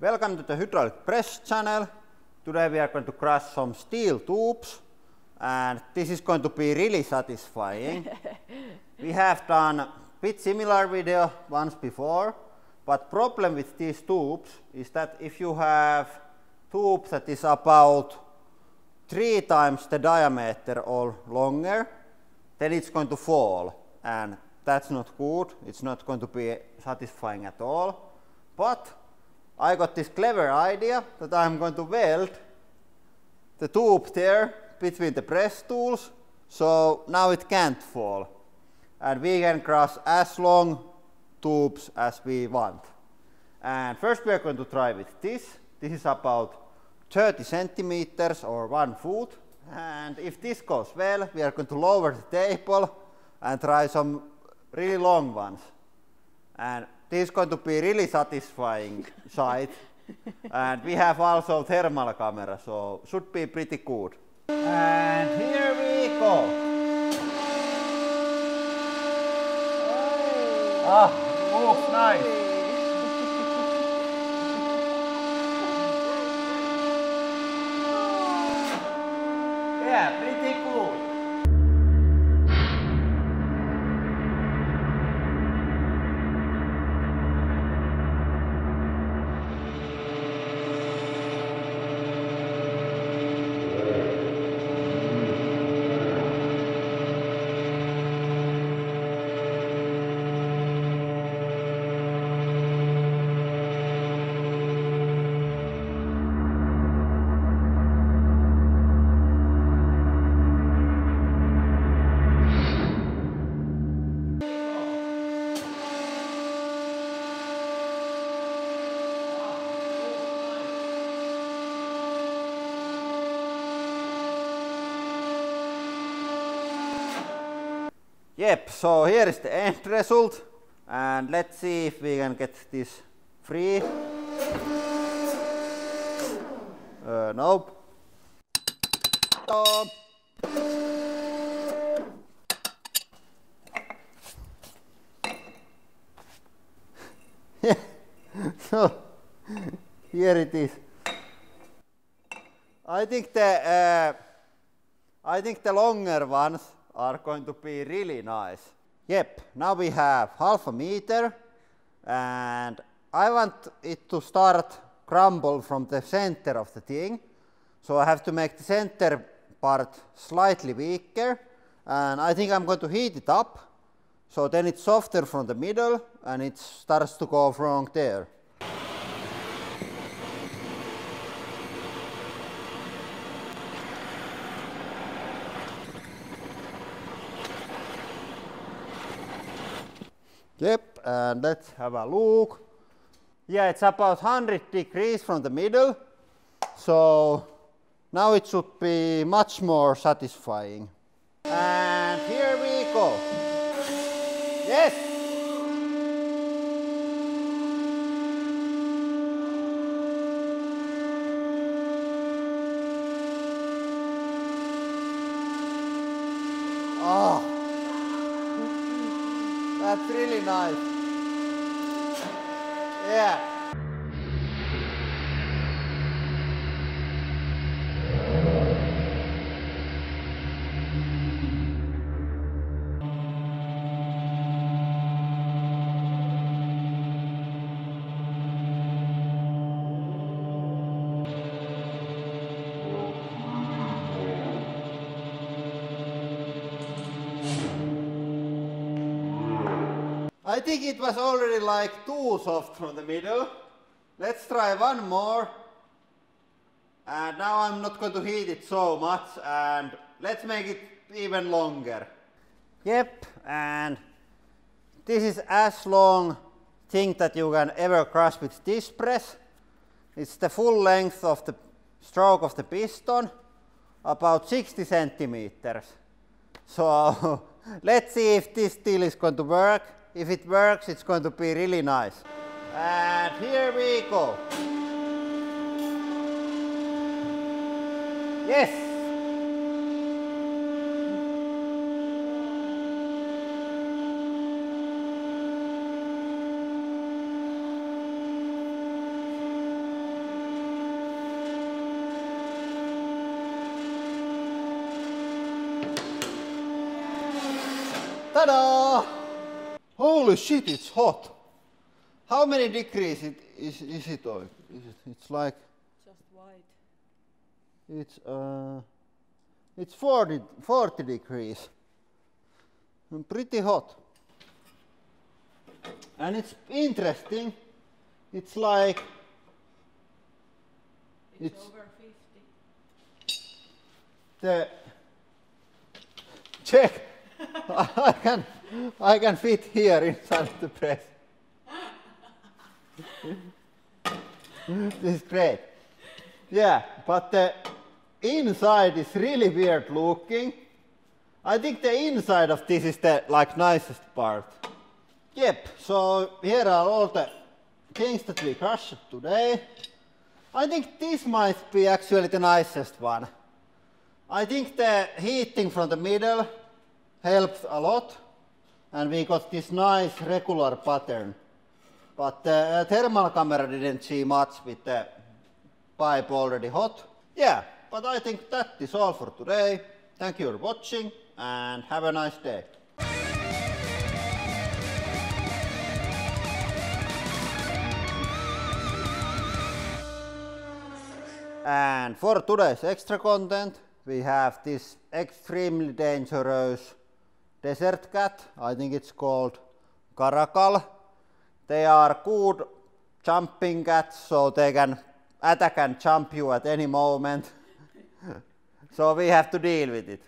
Welcome to the hydraulic press channel. Today we are going to crush some steel tubes and this is going to be really satisfying. We have done a bit similar video once before, but problem with these tubes is that if you have tube that is about 3 times the diameter or longer, then it's going to fall and that's not good. It's not going to be satisfying at all. But I got this clever idea that I'm going to weld the tube there between the press tools, so now it can't fall. And we can crush as long tubes as we want. And first we are going to try with this. This is about 30 centimeters or 1 foot. And if this goes well, we are going to lower the table and try some really long ones. And this is going to be really satisfying sight. And we have also thermal camera, so should be pretty good. And here we go. Ah, moves nice. Yeah, pretty cool. Yep, so here is the end result, and let's see if we can get this free. Nope. Stop. So here it is. I think the longer ones are going to be really nice. Yep, now we have 1/2 meter and I want it to start crumble from the center of the thing. So I have to make the center part slightly weaker and I think I'm going to heat it up so then it's softer from the middle and it starts to go from there. Yep, and let's have a look. Yeah, it's about 100 degrees from the middle, so now it should be much more satisfying. And here we go. Yes! Oh! That's really nice. Yeah. I think it was already like too soft from the middle. Let's try one more. And now I'm not going to heat it so much and let's make it even longer. Yep, and this is as long thing that you can ever crush with this press. It's the full length of the stroke of the piston, about 60 centimeters. So let's see if this deal is going to work. If it works, it's going to be really nice. And here we go. Yes! Ta-da! Holy shit, it's hot. How many degrees is it? It's like... Just white. It's 40 degrees. And pretty hot. And it's interesting. It's like... It's over 50. The... Check! I can fit here inside the press. This is great. Yeah, but the inside is really weird looking. I think the inside of this is the nicest part. Yep, so here are all the things that we crushed today. I think this might be actually the nicest one. I think the heating from the middle helped a lot, and we got this nice regular pattern. But the thermal camera didn't see much with the pipe already hot. Yeah, but I think that is all for today. Thank you for watching and have a nice day. And for today's extra content, we have this extremely dangerous desert cat. I think it's called caracal. They are good jumping cats, so they can attack and jump you at any moment. So we have to deal with it.